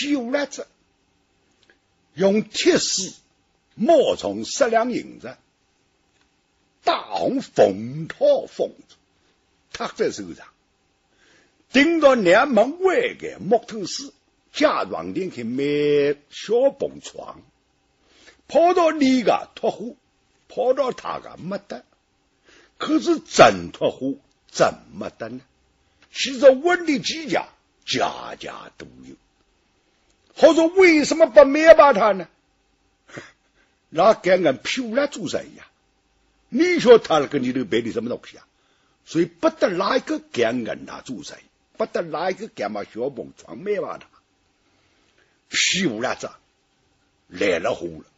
修了子，用铁丝磨成10两银子，大红风套封着，他在手上，顶到南门外的木头市家装店去买小蹦床，跑到你个脱货，跑到他个没得，可是真脱货怎么得呢？其实问的几家，家家都有。或者为什么不灭把他呢？那跟俺漂亮做生意呀！你说他那个你都背的什么东西啊？所以不得哪一个跟俺他做生意，不得哪一个跟把小蹦床灭把他。漂亮子来了后了，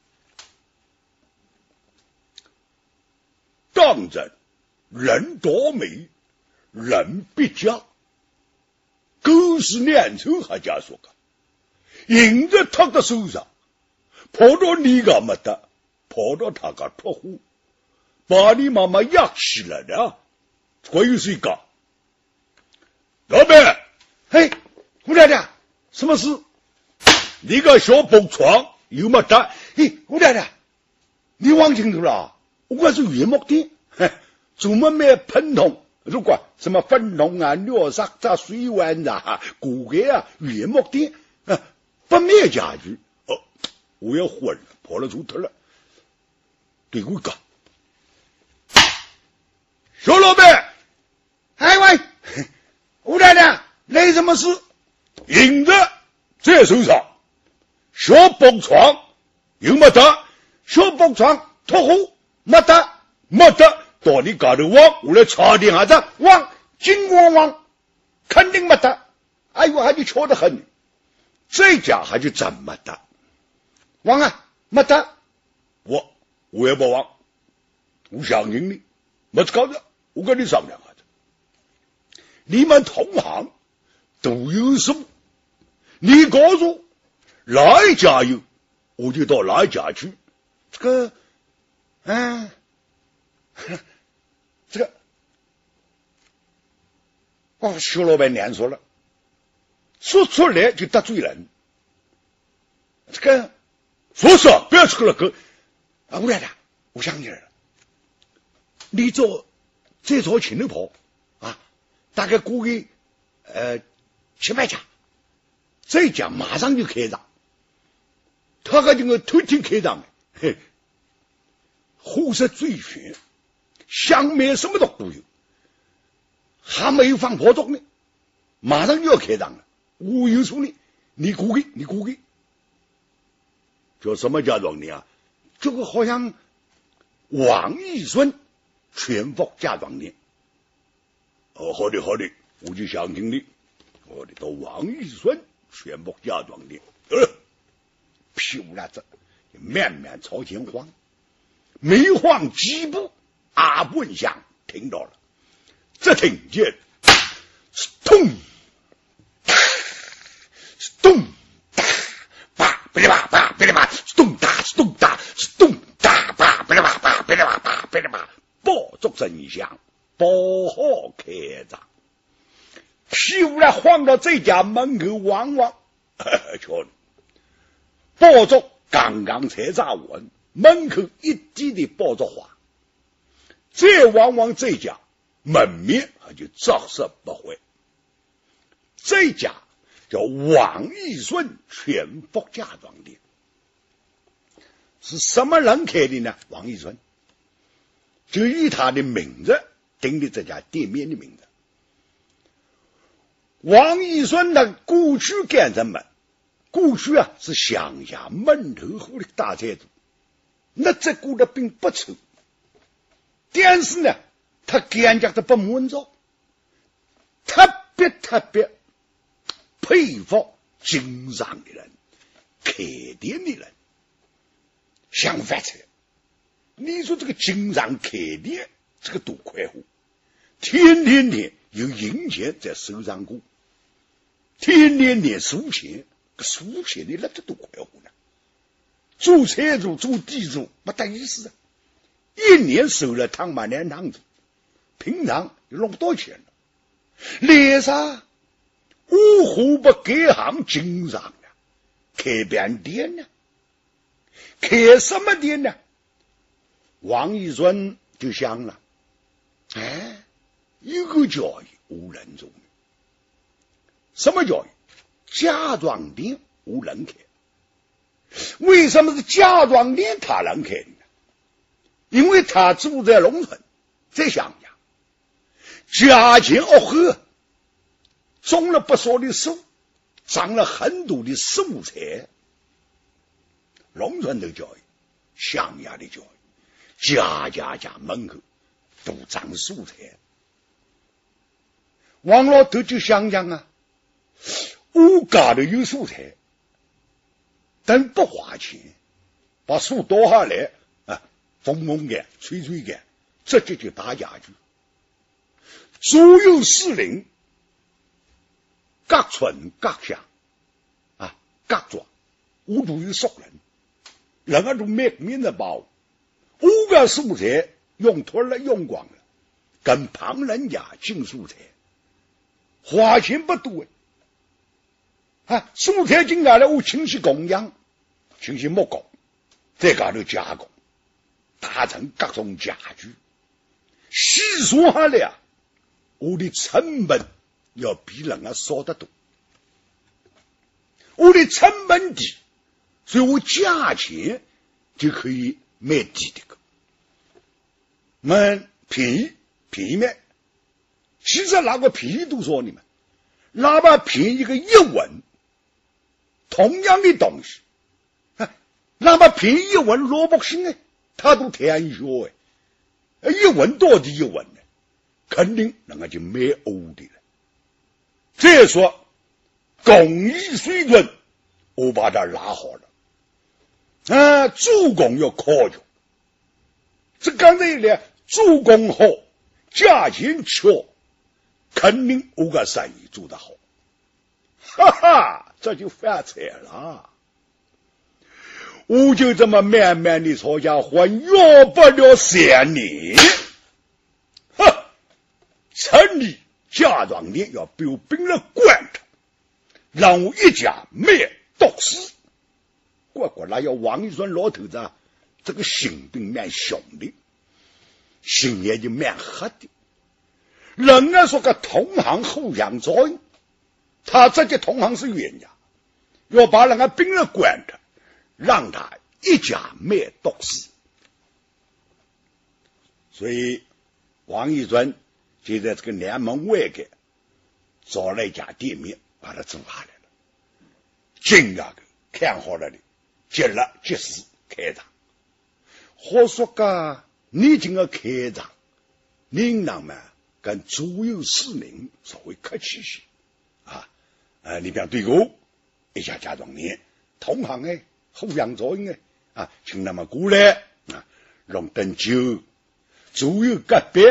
当真人多美，人必佳。90年头还家说个。赢在他的手上，跑到你个没得，跑到他个脱货，把你妈妈压起来的，关于谁个？老板，嘿，胡太太，什么事？你个小蹦床有没得？嘿，胡太太，你忘清楚了？我是原木的，嘿，怎么买喷筒？如果什么粉筒啊、尿沙子、水碗啊、骨盖啊、原木的。不卖家具，我要昏了，跑了出头了。对我讲，小老板，哎喂，吴太太，来什么事？银子在手上，小蹦床有没得？小蹦床脱货没得，没得，到你家头往我来查点下子，往金光往，肯定没得。哎呦，还就巧得很。这家还就怎么的？忘啊，没得，我也不忘，我相信你，没搞的，我跟你商量下子，你们同行都有数，你告诉哪一家有，我就到哪一家去。这个，这个，徐老板难说了。说出来就得罪人，这个说说不要出了个啊！吴太太，我想起来了，你这座请头跑啊，大概估计700家，这家马上就开张，他个这个偷听开张的，嘿，货色最全，想买什么都有，还没有放炮竹呢，马上就要开张了。我有数呢，你估计，叫什么家装的啊？这个好像王义顺全福家装店。好的，我就相信你。我的到王义顺全福家装店，漂亮子，慢慢朝前晃，没晃几步，阿本祥听到了，这听见，咚。咚哒吧，噼里啪吧，噼里啪，咚哒咚哒咚哒吧，噼里啪吧，噼里啪吧，噼里啪，爆竹声响，包好开张。漂亮晃到这家门口望望，瞧，爆竹刚刚才炸完，门口一地的爆竹花，再望望这家门面就着实不坏，这家。叫王义顺全福家装店，是什么人开的呢？王义顺就以他的名字定的这家店面的名字。王义顺的过去干什么？过去是乡下门头户的大财主，那这过得并不丑，但是呢，他干家的不满足，特别佩服经商的人，开店的人，想发财。你说这个经商开店，这个多快活，天有银钱在手上过，天数钱，数钱的那这多快活呢？做财主做地主不得意思啊，一年收了2万2趟子，平常就弄不到钱了。为啥？五湖不改行经商啊， 开便店呢？开什么店呢？王一顺就想了，哎，一个交易无人中，什么交易？家装店无人开。为什么是家装店他能开呢？因为他住在农村，在乡下，家境恶厚，种了不少的树，长了很多的蔬菜。农村的教育，乡下的教育，家门口都长蔬菜。王老头就想想啊，我家里有蔬菜，但不花钱，把树剁下来啊，风干、吹干，直接就打家具。所有市邻、各村各乡啊、各庄，我都有熟人，人家都买面子包，我个蔬菜用脱了用光了，跟旁人家进蔬菜，花钱不多啊，蔬菜进来了，我请些工匠，请些木工，在家头加工，打成各种家具，细说下来啊，我的成本要比人家少得多，我的成本低，所以我价钱就可以卖低的个，便宜卖。其实那个便宜多少呢嘛？哪怕便宜个1文，同样的东西，哪怕便宜1文萝卜心哎，他都天学哎，1文到底1文呢？肯定人家就卖欧的了。再说工艺水准，我把它拉好了做工要考究。这刚才呢，做工好，价钱巧，肯定我个生意做得好。哈哈，这就发财了。我就这么慢慢的抄家还要不了3年。城里家装店要被我兵了关着，让我一家灭毒死。果然要王一顺老头子这个心病蛮凶的，心也就蛮黑的。人家说个同行互相照应，他这个同行是冤家，要把人家兵了关着，让他一家灭毒死。所以王一顺就在这个南门外边找了一家店面，把它租下来了。今个看好了的，接了即时开张。话说个你这个开张，领导们跟左右市民稍微客气些你比方对我一家家装店同行互相照应请他们过来弄顿酒，左右隔壁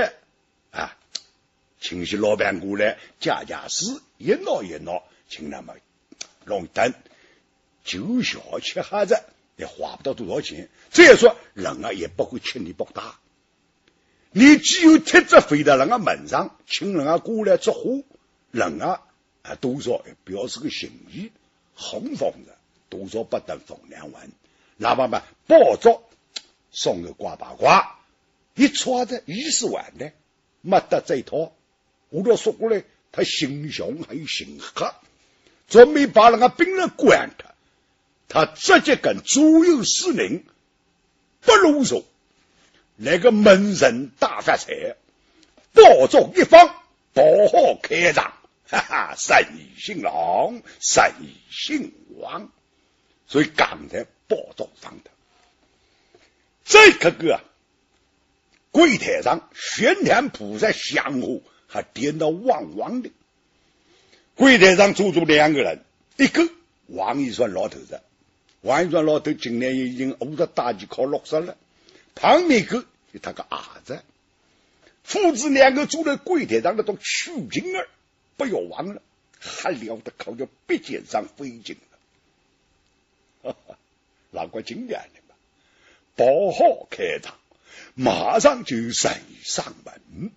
请些老板过来家事一闹，请他们弄顿酒小吃下子，也花不到多少钱。再说人也不会请你不大，你只有贴着飞到人家门上，请人家过来祝贺，人多少也表示个心意，红封的多少不等分2文，哪怕包装送个挂八卦，一撮的20万的，没得这一套。我都说过来，他心凶还有心黑，准备把人家兵人关着，他直接跟左右市民不啰嗦，来个门神大发财，包中一方，包好开张，哈哈，生意兴隆，生意兴旺。所以刚才包中上的这个柜台上玄天菩萨香火还点到旺旺的。柜台上坐着2个人，一个王一顺老头子，王一顺老头今年已经50大几，考60了，旁边一个是他个儿子，父子2个坐在柜台上的都取经儿，不要忘了，还了得靠着鼻尖上飞进了。哪个经验的嘛？包好开张，马上就有生意上门。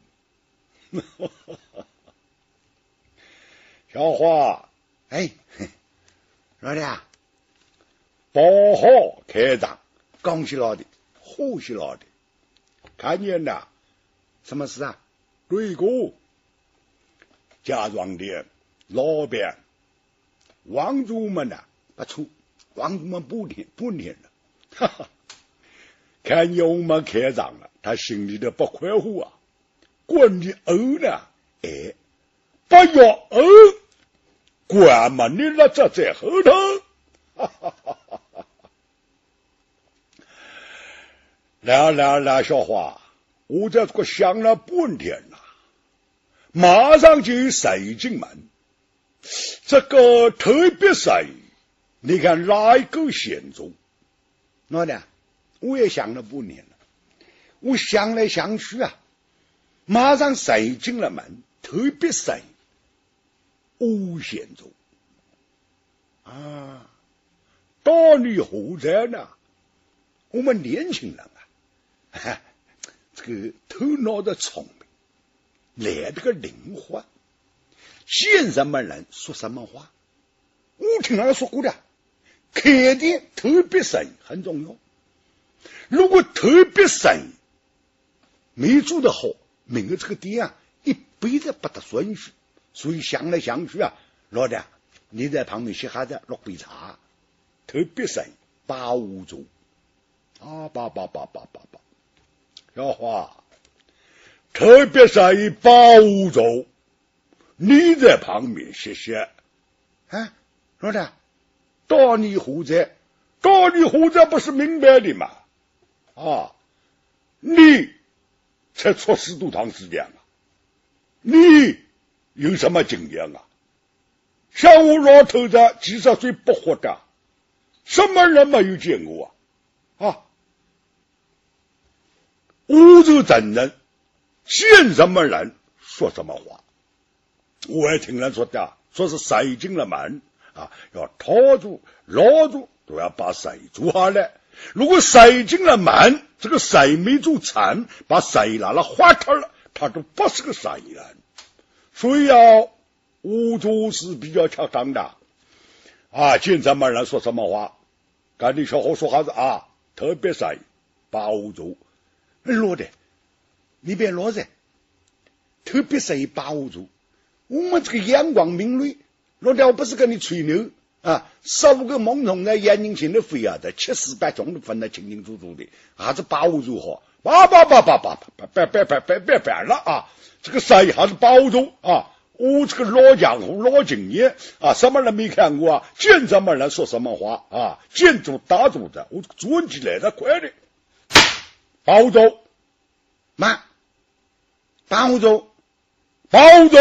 小花，老弟包好开张，恭喜老弟，贺喜老弟，看见了什么事啊？对过，家庄的老板王主们呐，不错，王主们不听了，哈哈，看见我们开张了，他心里的不快活啊，滚的欧呢，哎，不要欧，关门的了，这在后头，哈哈哈哈哈！来，小花，我在这个想了半天了，马上就有谁进门。这个特别谁，你看哪一个先做？那呢？我也想了半年了，我想来想去啊，马上谁进了门？特别谁？我先做啊！道理何在呢？我们年轻人啊，这个头脑的聪明，来这个灵活，见什么人说什么话。我听人说过的，开店特别生意很重要。如果特别生意没做得好，明个这个店啊，一辈子不得顺序。所以想来想去啊，老弟，你在旁边歇下子落杯茶，特别生意把握住啊，把，小花，特别生意把握住，你在旁边歇歇啊，老弟，道理何在？不是明白的嘛？啊，你才出师多长时间啊？你有什么经验啊？像我老头子几十岁不惑的，什么人没有见过啊？我就真人，见什么人说什么话。我也听人说的，说是谁进了门啊，要套住、牢住，都要把谁做下来。如果谁进了门，这个谁没做成，把谁拿了花掉了，他都不是个谁人。所以我做事比较恰当的啊，见什么人说什么话，赶紧小伙说哈子啊，特别谁把握住。老的，你别老在，特别谁把握住。我们这个阳光明媚，老的，我不是跟你吹牛啊，15个猛虫在眼睛前头飞啊的，7、8种都分得清清楚楚的，还是把握住好。别了啊！这个谁还是把握住啊！我这个老江湖老经验啊，什么人没看过啊？见什么人说什么话啊？见住打住的，我做起来的快的，把握住，慢，把握住，把握住。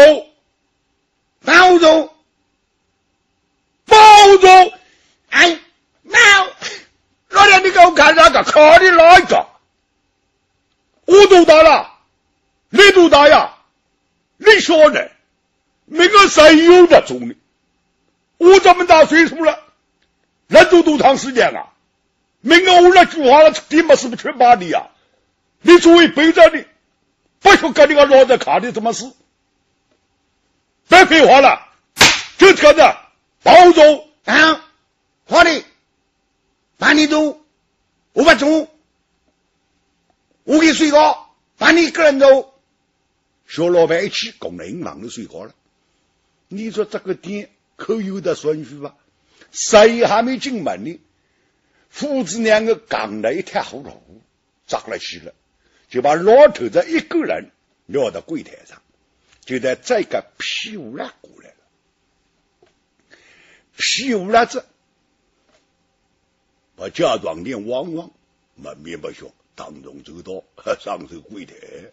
哎，老娘你给我看那个考的哪一个？我多大了？你多大呀？你说呢？没个谁有的做呢？我这么大岁数了，能做多长时间啊？明个我那句话了，你们是不是全把你呀？你作为背着的，不许跟你个老子看的什么事？别废话了，就这个子，保重啊！好的，把你走，我不走，我给睡觉，把你一个人走。小老板一起供了银行都睡觉了。你说这个店可有的顺序吧？谁还没进门呢？父子两个刚的一塌糊涂，扎了起了，就把老头子一个人撂到柜台上。就在这个屁股拉过来了，屁股拉子把家庄店汪汪满面不笑，当中走到上手柜台，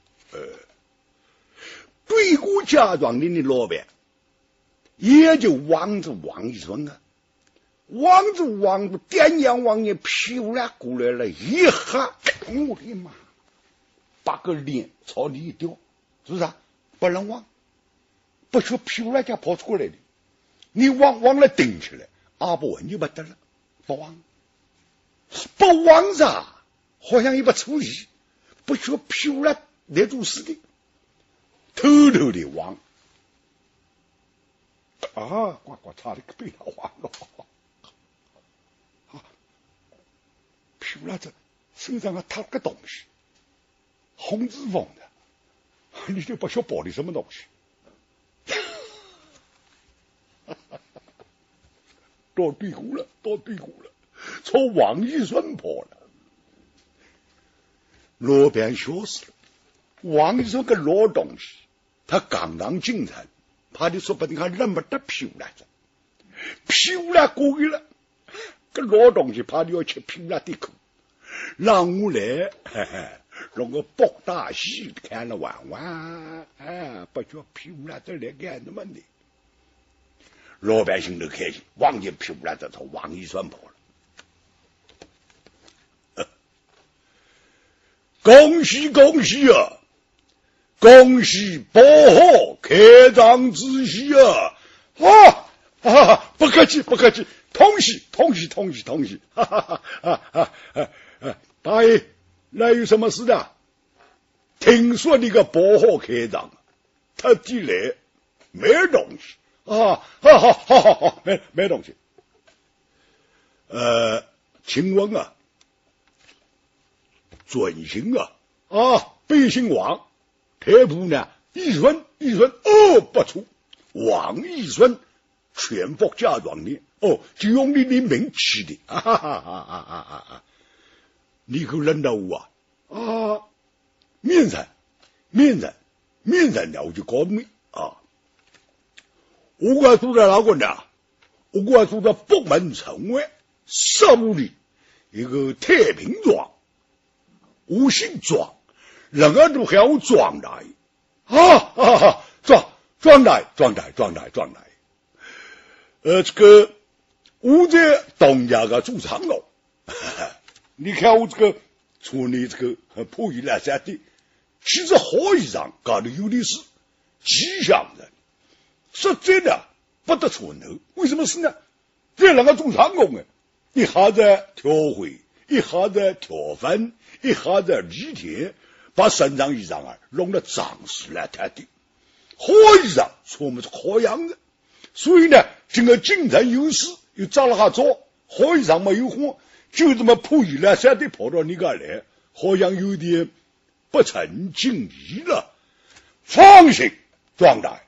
对过家庄店的老板也就望着王一顺啊，望着点眼望眼，屁股拉过来了，一下，我的妈，把个脸朝里一掉，是不是啊？不能忘，不说屁股来家跑出过来的，你忘了顶起来，阿不稳就不得了，不忘啥，好像也不出息，不说屁股来做事的，偷偷的忘啊，呱呱差的被他忘了， 皮拉子手上还踏个东西，红脂肪的，你就不晓包的什么东西。到对过了，从王一顺跑了，路边消失了。王一顺个老东西，他刚刚进城，怕的说不定还认不得皮拉子，皮拉过去了，个老东西怕的要吃皮拉的苦，让我来，让我包大戏看了玩玩，不叫皮拉子来干什么呢？老百姓都开心，望见皮拉子朝王一顺跑了。恭喜恭喜啊！恭喜包好开张之喜啊！不客气，同喜，大爷，那有什么事的？听说你个包好开张，他地来没东西。好，没东西。请问啊，准姓啊，北姓王，太仆呢？一顺，不错，王一顺，全副家庄的，就用你的名起的，你可认得我啊？面人了，我就告诉你啊。我管住在哪个呢？我管住在北门城外15里一个太平庄，我姓庄，人家都喊我庄大爷。庄大爷。这个我在东家个住长楼，你看我这个穿的这个破衣烂衫的，其实好衣裳搞得有的是吉祥人。实在的不得穿头，为什么是呢？这两个做长工的，一下子挑灰，一下子挑粪，一下子犁田，把身上衣裳弄得脏死了太的。好衣裳穿不出好样子，所以呢，这个京城有事又找了下早，好衣裳没有换，就这么破衣烂衫的跑到你家来，好像有点不成敬意了。放心，庄大爷。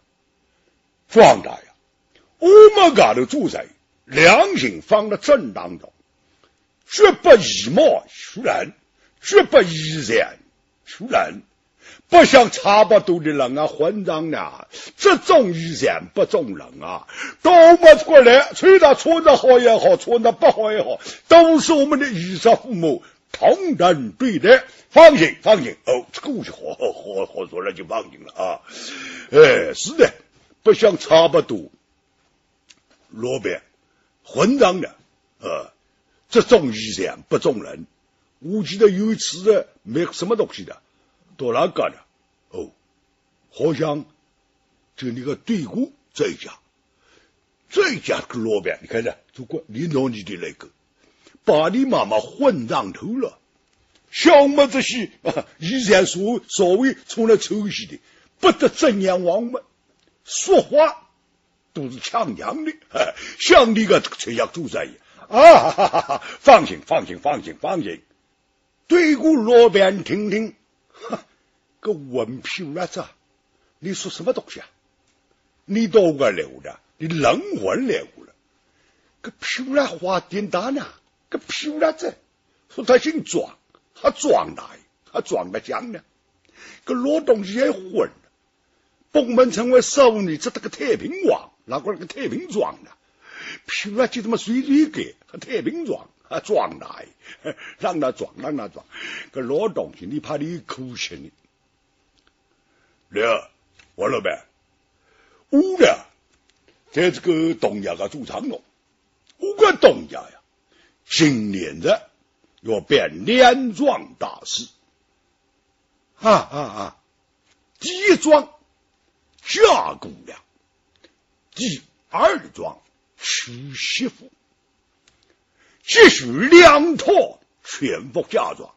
我们家的主宰良心放在正当中，绝不以貌取人，绝不以善取人，不像差不多的人混账呢，这种以善不中人都没过来，虽然穿得好也好，穿得不好也好，都是我们的衣食父母同等对待。放心，这个我就好说了，就放心了是的。不像差不多罗边混账的这种以善不中人。我记得有一次没什么东西的，到哪个的好像就那个对过这一家个罗边，你看着如果你拿你的那个把你妈妈混账头了，像我们这些以前所谓从来抽戏的，不得正眼王们说话都是强强的，像你个崔家主宰放心，对过罗边听听，个文皮了子，你说什么东西啊？你到个留的，你冷魂留了，个皮了花点大呢，个皮了子说他姓庄，他庄大爷，他庄的讲呢，个老东西也混。北门成为15里，这个太平王，哪个太平庄呢？皮了就这么随给太平庄庄大爷，让他装，个老东西，你怕你哭气呢？王老板，我呢，在这个东家个驻场了，我个东家呀，今年的要办年庄大事第一庄嫁姑娘，第二庄娶媳妇，继续2套全部嫁妆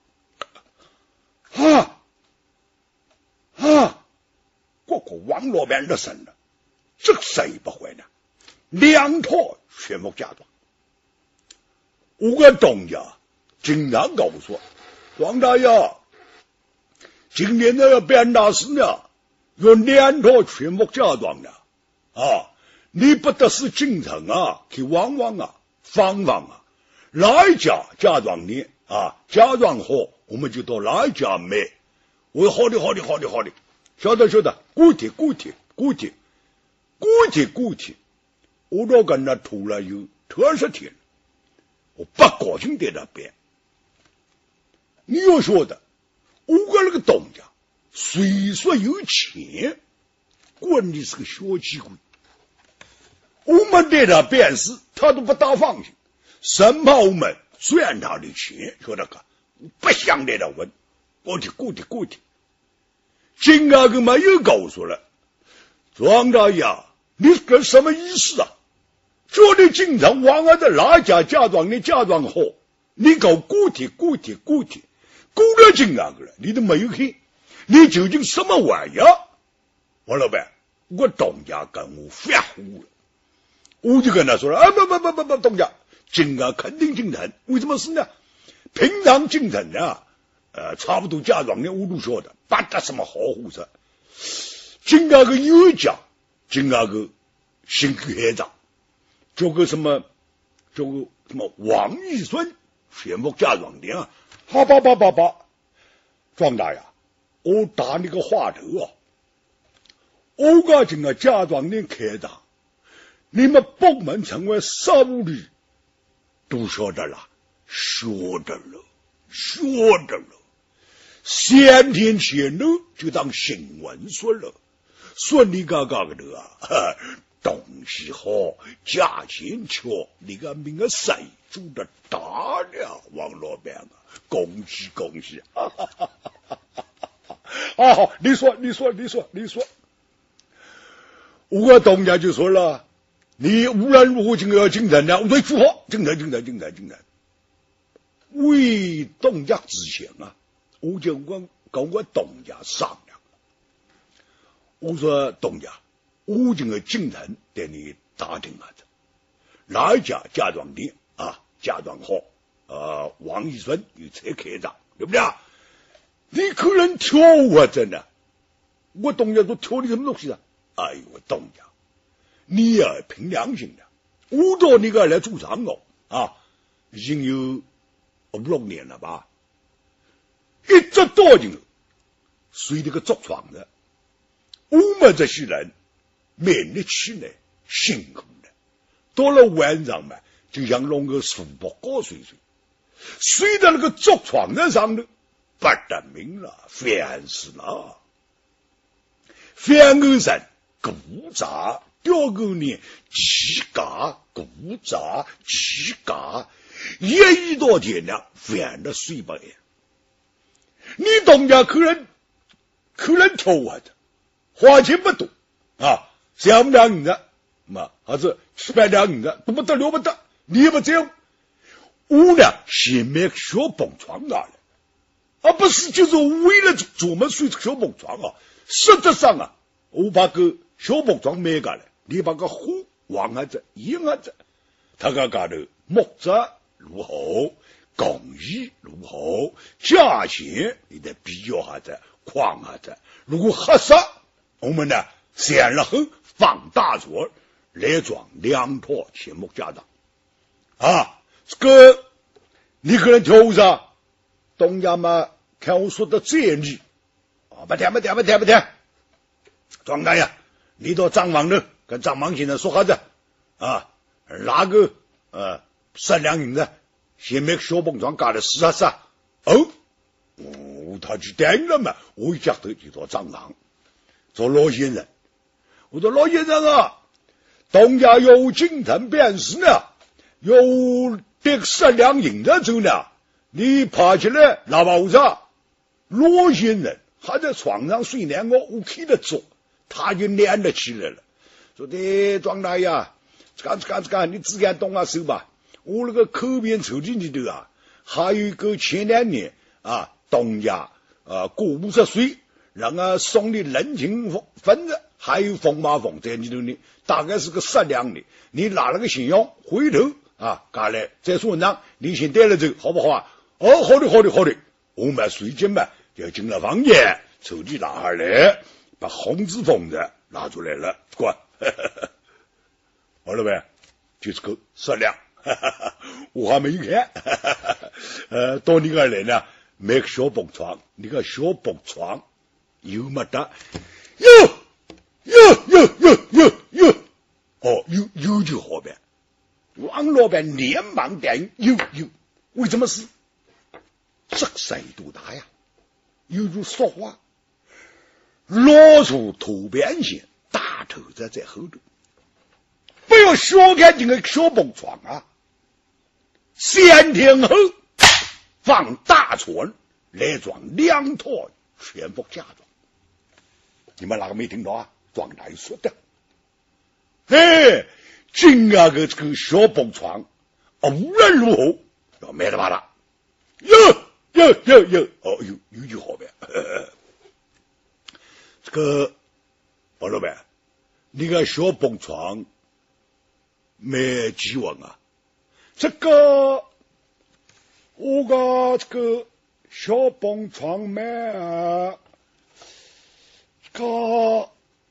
王老板的神了，这个谁不会呢？2套全部嫁妆，我个东家经常告诉我，庄大爷，今年呢要办大事呢，要两套全部家庄的啊，你不得是进城啊，去望望啊，访访啊，哪一家家庄呢啊，家庄好，我们就到哪一家买。我说好的，好的，好的，好的，晓得，晓得，顾体，顾体，顾体，顾体，顾体。我都跟他拖了有20天，我不高兴在那边。你要说的，我跟那个东家虽说有钱，管你是个小机会。我们在那办事，他都不大放心，生怕我们赚他的钱，说那个不想在那问。过去，过去，过去。金阿哥嘛又告诉了，庄大爷，你这什么意思啊？说你经常往俺的哪家家庄的家庄好，你搞固体固体固体，估了金阿哥了，你都没有看，你究竟什么玩意儿？王老板，我东家跟我发火了，我就跟他说了，啊不，东家，金阿肯定进城，为什么是呢？平常进城啊，差不多家庄的我都晓得，不得什么好货色。金阿哥有家，金阿哥姓海长。这个什么王玉顺全部家庄的啊，好吧，庄大爷，我打你个话头啊，我个这个家庄的开张，你们部门成为15里都晓得了，说的了，3天前呢就当新闻说了，说你嘎嘎个的啊。东西好，价钱巧，你个命个谁做的大了，王老板啊，恭喜恭喜！啊，好，你说，我东家就说了，你无论如何就要进城了，我说不好，进城。为东家之前啊，我就跟我东家商量，我说东家。我这个进城带你打听下子，哪一家家庄店啊？家庄好，王一顺有才开张，对不对？你可能挑我真的，我东家说挑你什么东西啊？哎呦，我东家，你呀凭良心的，我到你个来做长哦啊，已经有5-6年了吧，一直到进随这个坐床的，我们这些人。免得起来辛苦的，到了晚上嘛，就像弄个树木高睡，睡到那个竹床子上头，不得命了，烦死了。翻个身，鼓杂吊个呢，几嘎鼓杂几嘎，1亿多天了，烦得睡不安。你东家可能挑我的，花钱不多啊。3两银子嘛，还是700两银子，都不得了不得。你也不这样，我呢先买个小蹦床拿来，而不是就是为了专门睡小蹦床啊。实质上啊，我把个小蹦床买过来，你把个火往下子一下子，他个高头木质如何，工艺如何，价钱你得比较下子，框下子，如果合适，我们呢散了后。放大桌来装2套钱木家当啊！这个你可能挑上东家嘛，看我说的这理啊，不听，庄大爷，你到张王头跟张王先生说好子啊，拿个3两银子，先买个小蹦床搞的试下哦，他就答应了嘛，我一家头就到张王做老先生。我说老先生啊，东家有进城办事呢，有得10两银子走呢，你爬起来拿把我上。老先生还在床上睡两个，我看得着，他就粘得起来了。说的庄大爷，这个你自己动下手吧。我那个口边抽屉里头啊，还有一个前2年啊，东家过50岁，让他送的人情分子。还有风马风在里头呢，大概是个10两的，你拿了个信用，回头啊，赶来再说账，你先带了走，好不好啊？ 哦，好的好的好的，我们随即嘛就进了房间，手机拿下来，把红纸封着拿出来了，过。好了呗，就是个适量，我还没有看。到你那来呢，买个小蹦床，你个小蹦床有没得？有，哦，有就好呗。王老板连忙答应，有，为什么是？这谁多大呀？有句俗话，老鼠头边线，大头子在后头。不要小看这个小蹦床啊！3天后放大船来装2套全部嫁妆。你们哪个没听到啊？庄大爷说的。今个这个小蹦床，无论如何要买的吧了。有，哦，有就好呗。这个王老板，你个小蹦床买几万啊？这个我个这个小蹦床买这个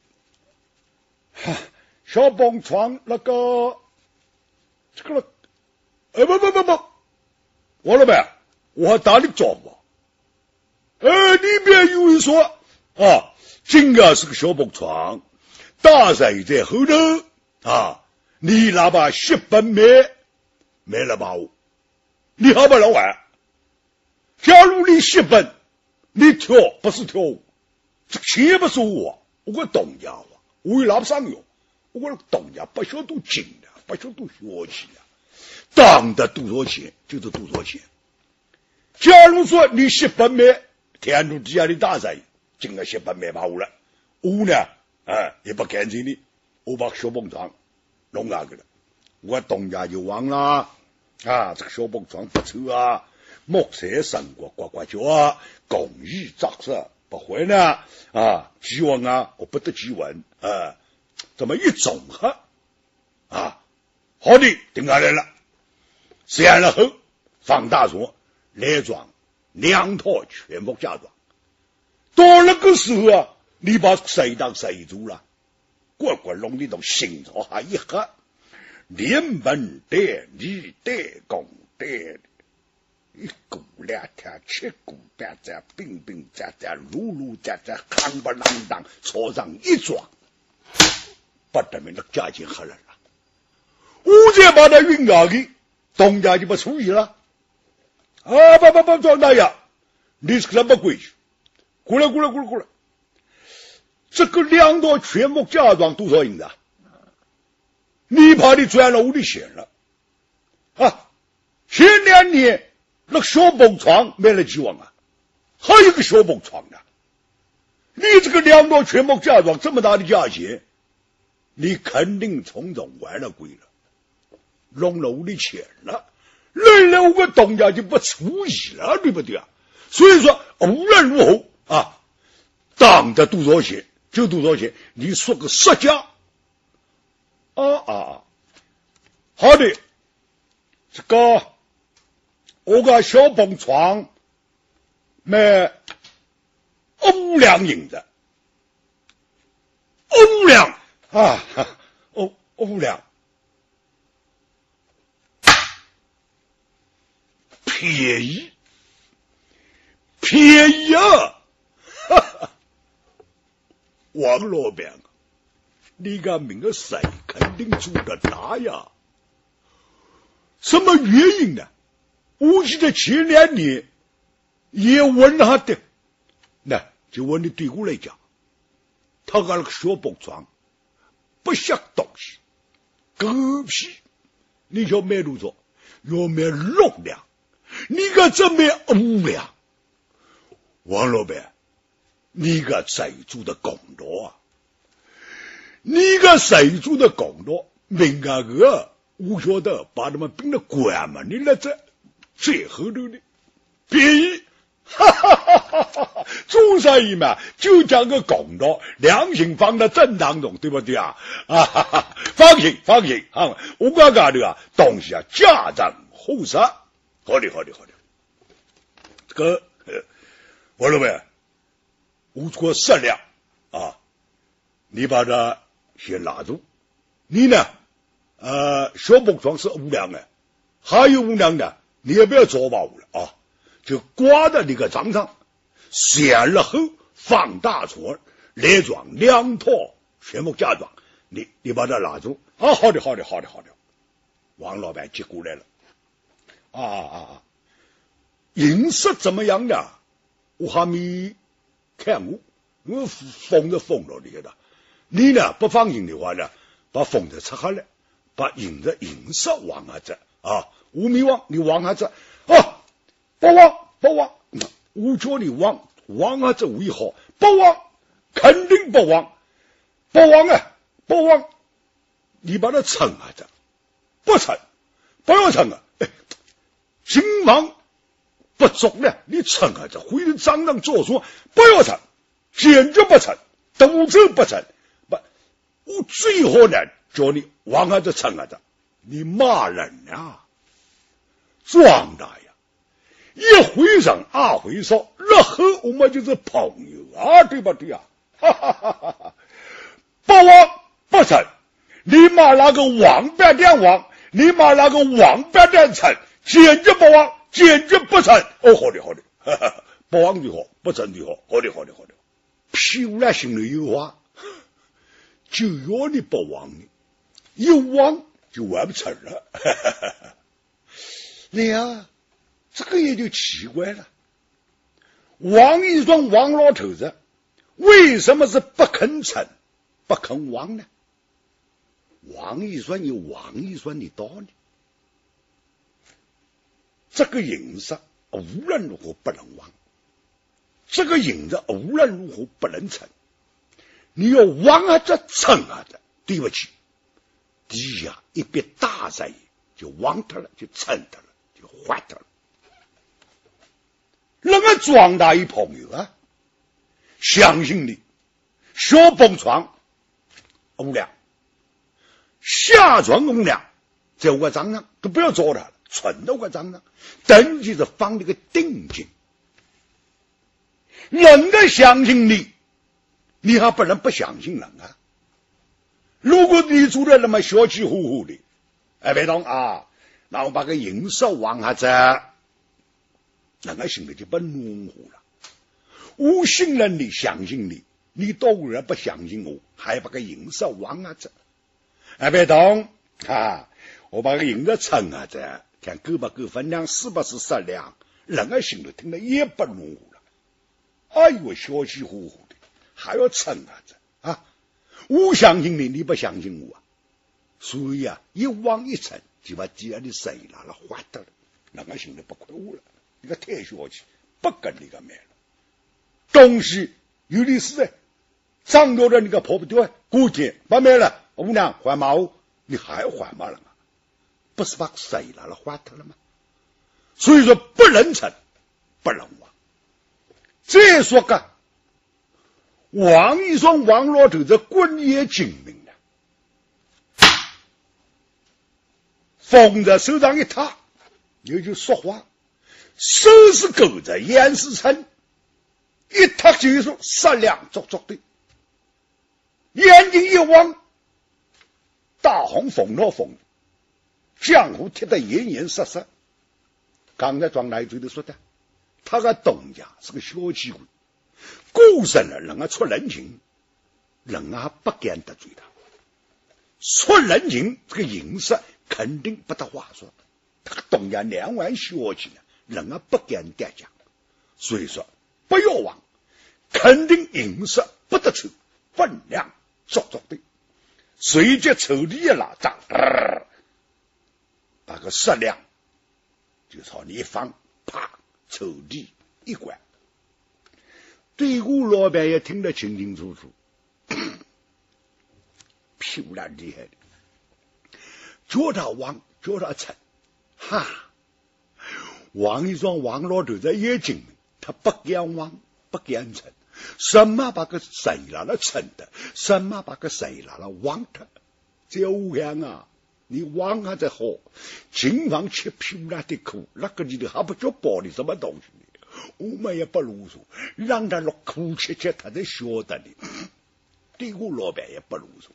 小蹦床那个这个不，王老板，我还打你招呼。你别以为说啊，这个是个小蹦床，大人在后头啊。你哪怕10本买了吧？你好不老玩？假如你10本，你挑不是挑我，这钱不是我东家我也拿不上用。我东家不晓得精的，不晓得学气的，当的多少钱就是多少钱。假如说你10本买，天主底下的大人，今个10本买把我了，我呢也不干脆你，我把小蹦床弄那个了，我东家就忘了这个小蹦床不错啊，木材生活呱呱叫啊，工艺扎实不会呢几文我不得几文这么一综合好的定下来了，删了后放大船来装2套全部嫁妆。到那个时候你把谁当谁住了，个个弄的都心潮还一喝，连本带利带工带一股2天7股8在冰冰在噜噜在夯不啷当朝上一装，不得明的价钱喝了我再把他运下去，东家就不处理了不庄大爷，你是什么规矩？过来这个2套全部嫁妆多少银子你怕你赚了我的钱了前2年那小蹦床买了几万还有个小蹦床呢，你这个2套全部嫁妆这么大的价钱，你肯定从中玩了鬼了，弄了我的钱了，来我个东家就不处理了，对不对所以说无论如何当着多少钱就多少钱，你说个实价好的，这个我个小蹦床卖5两银子5两5两便宜王老板你个名个谁肯定做得大呀，什么原因呢？我记得前2年也问他的，那就问你对我来讲，他那个小蹦床不像东西，狗屁！你要买多少？要买6两，你个只买5两。王老板，你个谁做的公道你个谁做的公道？明个我晓得把他们并了关嘛，你那这最后头的便宜，做生意嘛，就讲个公道，良心放在正当中，对不对放心我刚刚的东西价值厚实，好的。 王老板，我这个10两啊，你把它先拿住。你呢？小木桩是5两的，还有5两呢，你也不要找吧我了啊，就挂在那个账上，写了后放大船来装2套全部加装，你把它拿住啊！好的。王老板接过来了，银色怎么样呢？我还没看过，我封了里的。你呢不放心的话呢，把封子拆下来，把银色往下子啊，我没忘，你往下子啊，不忘，我叫你往下子为好，不忘，肯定不忘，你把它称下子，不称，不要称啊，金王不足呢，你称下子，回头账上做说不要称，坚决不称，赌咒不称，我最后呢叫你往下子称下子，你骂人啊，壮大呀，一回生二回熟，日后我们就是朋友啊，对不对啊？不忘不成，你骂那个王八蛋王，你骂那个王八蛋成，坚决不忘，坚决不成。哦，好的，不忘就好，不成就好，好的。漂亮心里有话，就要你不忘你，一忘就完不成了。你啊，这个也就奇怪了。王一双王老头子为什么是不肯成不肯忘呢？王一双有王一双的道理，这个银子无论如何不能忘，这个银子无论如何不能成，你要忘啊这成啊这，对不起，第一啊一笔大财就忘掉了，就成掉了，就坏掉了。那个庄大一朋友啊，相信你，小蹦床5两，下床5两，在我账上都不要找他了，存到我账上，登记着放那个定金。人家相信你，你还不能不相信人啊！如果你做的那么小气呼呼的，别动啊，那我把个银色往下走，人家心里就不暖和了。我信任你，相信你，你当然不相信我，还把个银色往下走。别动啊！我把个银子称下子，看够不够分量，是不是10两？人家心里听了也不暖和了。哎呦，小气呼呼的，还要称下子啊！我相信你，你不相信我啊！所以啊，一往一称，就把第二的谁拿了坏掉了，人家心里不亏我了。你个太小气，不跟你个买了。东西有的是的，涨到了你个跑不掉，过天把买了，5两还毛，你还要还嘛了吗？不是把谁拿了坏掉了吗？所以说不能成，不能忘。再说个王一双王老头子棍也精明了，风在手上一踏，也就说话，手是勾着眼是撑，一踏就是10两足的，眼睛一望，大红风老风，江湖贴得严严实实。刚才庄大嘴都说的，他个东家是个小气鬼，过生了人家出人情，人家不敢得罪他，出人情这个银色肯定不得话说，他个东家2万小气呢，人家不敢得讲，所以说不要忘，肯定银色不得抽，分量足的，随即抽屉一拉张，把个10两就朝你一放，啪，抽屉一关。对顾老板也听得清清楚楚，漂亮厉害的，叫他忘，叫他成，哈！王一双王老头子也精明，他不敢忘，不敢成，什么把个谁拿了成的，什么把个谁拿了忘的，这样啊！你忘下才好，经常吃漂亮的苦，那个里头还不叫包的什么东西呢？ 我们也不啰嗦，让他落苦吃吃，他才晓得的。对我老板也不啰嗦。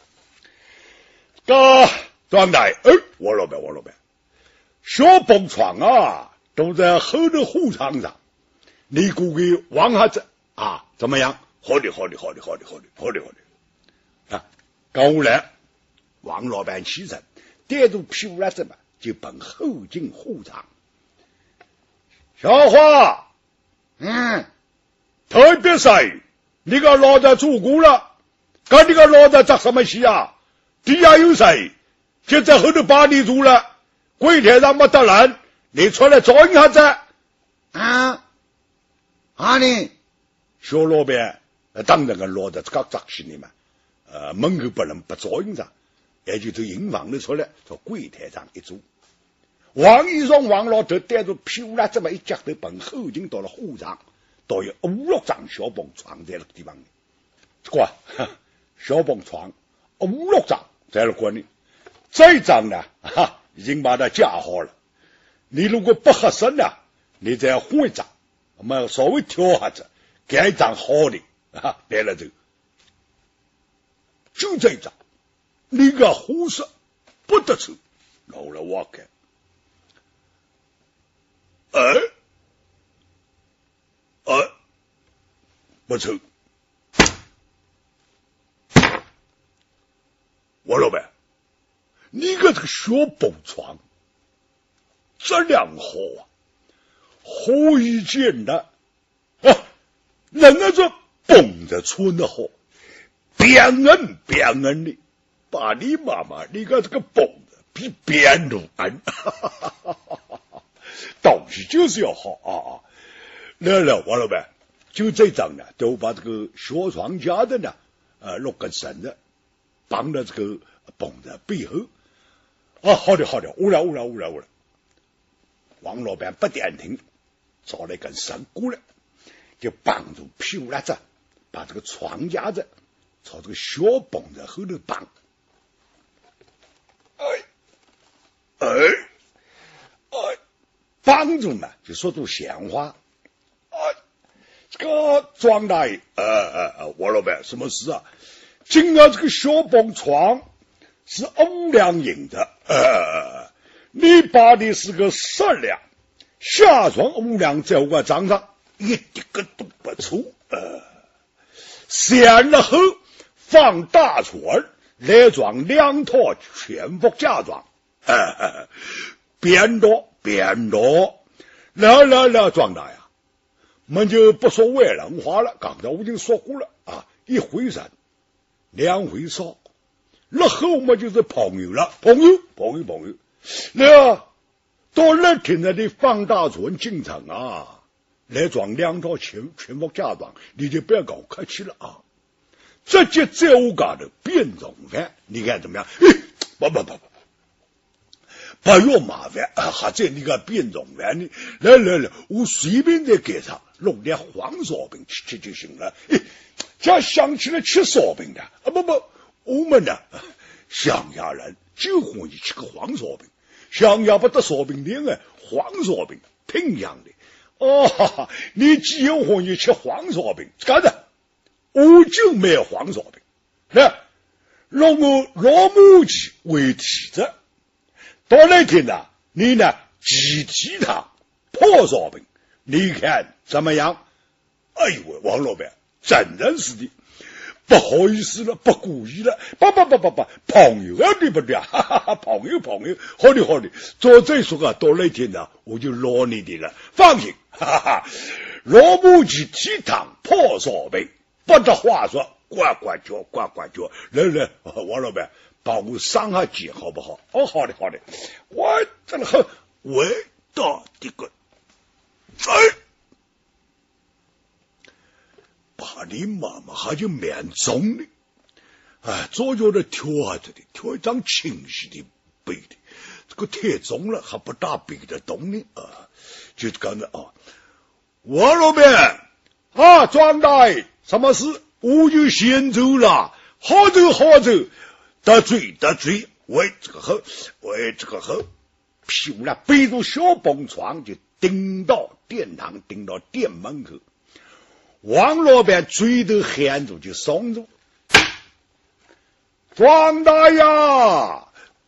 庄大爷，我老板，小蹦床啊，都在后头护场上，你估计望下子啊，怎么样？好的。啊，刚来，王老板起身，带着屁股来子嘛，就奔后进护场。小花，特别谁？你个老子做过了，跟你个老子做什么戏啊？底下有谁？就在后头把你住了，柜台上没得人，你出来找一下子。你小老板，当然个老子刚扎起你嘛，门口不能不找一下，也就从营房里出来，从柜台上一坐。王医生王老头带着屁股啦，这么一脚头奔后进到了护场，都有5-6张小蹦床在那个地方。这个小蹦床5-6张在那个里，这一张呢，已经把它架好了。你如果不合适呢，你再换一张，我们稍微调下子，给一张好的来了就这一张，你个护士不得错，老了我看。不错，王老板，你个这个小蹦床质量好啊，好一件的人家说蹦着穿的好，边恩的，把你妈妈你个这个蹦子比边都安，东西就是要好啊！来，王老板，就这张呢，都把这个小床架的呢，6根绳子绑到这个蹦子背后。好的，乌了。王老板不点听，找了一根绳过来，就绑住屁股来着，把这个床架子朝这个小蹦子后头绑。绑住嘛，就说出闲话。这个庄大爷，王老板，什么事啊？今儿这个小蹦床是5两银子，你把的是个10两，下床5两在我账上，一点个都不错。散了后放大船来装2套全副嫁妆，变多。来，庄大爷，我们就不说外人话了。刚才我已经说过了，1回生，2回烧，那后我们就是朋友了，朋友。那到那天的你放大船进城来装2套全副嫁妆，你就不要搞客气了直接在我家的变种饭，你看怎么样？不要麻烦，还在那个变种饭呢。来，我随便再给上弄点黄烧饼吃就行了。这想起来吃烧饼的不，我们呢乡下人就欢喜吃个黄烧饼，乡下不得烧饼店黄烧饼挺香的。你既然欢喜吃黄烧饼，干的我就买黄烧饼，让我老母鸡为体子。到那天呢，你呢鸡汤破烧饼，你看怎么样？王老板，真是的，不好意思了，不故意了，不，朋友对不对朋友，好的，照这说到那天呢，我就捞你的了，放心，老母鸡鸡汤破烧饼，不得话说，呱呱叫，来，王老板。帮我上下鸡好不好？好的，我这个很味道的个，把你妈妈还就蛮重的，左脚的挑下子的，挑一张清晰的背的，这个太重了，还不大背得动呢就刚才王老板庄大爷，什么事？我就先走了，好走。得罪，喂这个后，屁股了背着小蹦床就顶到殿堂，顶到殿门口。王老板追头喊住就松住，庄大爷，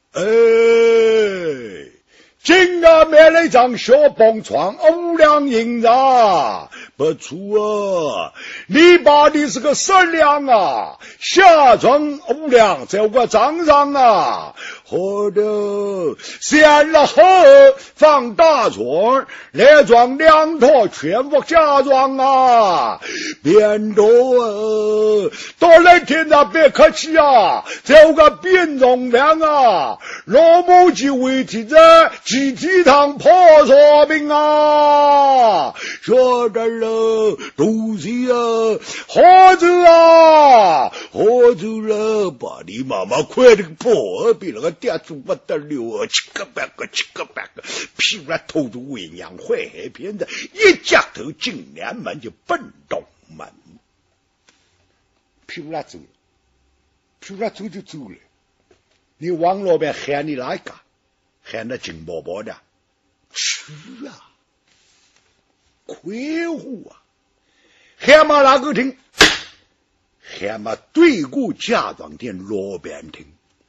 今个买了一张小蹦床，5两银子，不错，你把的是个10两啊，下装5两在我账上啊。好的，闲了后放大床来装2套全副嫁妆啊，变多到那天啊，别客气啊，在我个变种粮啊，老母鸡为体在集体堂破烧饼啊，说着了，东西啊，好走啊，好走了，把你妈妈快点破比那个店主不得了，七个八个，屁股头着为娘坏海片子，一夹头进连门就奔东门，屁股走就走了。你王老板喊你哪一个？喊得紧包包的，去啊，魁梧啊，喊嘛哪个听？喊嘛对过家装店老板听。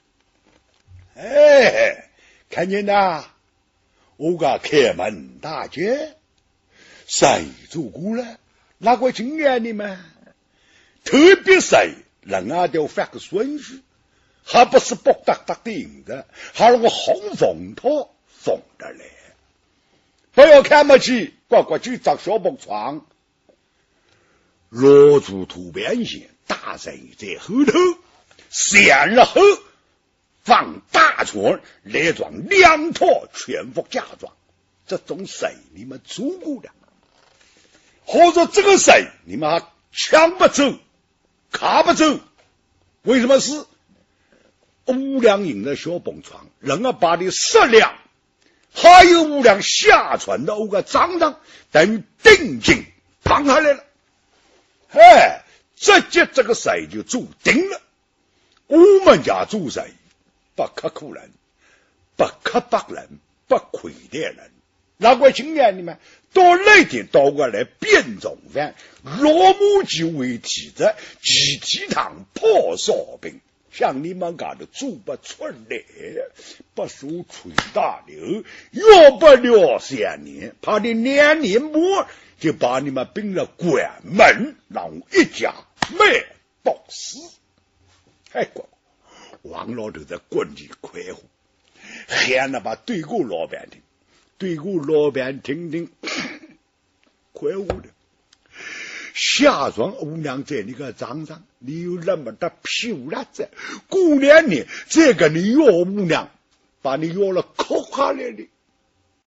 看见呐，我个开门大姐，谁做过了？哪个经验你们？特别谁人啊都发个顺序。还不是不大大的影子，还是个红枫套送的来。不要看不起，乖乖去找小蹦床，罗住土边线，大人在后头，闲了后放大床来装2套全副嫁妆。这种谁你们做过的？或者这个谁你们还抢不走，卡不走？为什么是5两银的小蹦床，人家把你10两，还有5两下船的我个账上，等于定金绑下来了。直接这个谁就注定了。我们家做谁不刻苦人，不刻薄人，不亏待人。哪个经验你们到那天到过来变种饭，老母鸡为体质，集体堂破烧饼。像你们家的做不出来，不说吹大流，要不了3年，怕你2年末就把你们并了关门，让我一家卖到死。王老头在棍里快活，喊了把对过老板听，对过老板听，快活的。下装5两在你个账上，你有那么大屁股了子，过2年再跟你要5两，把你要了扣下来的。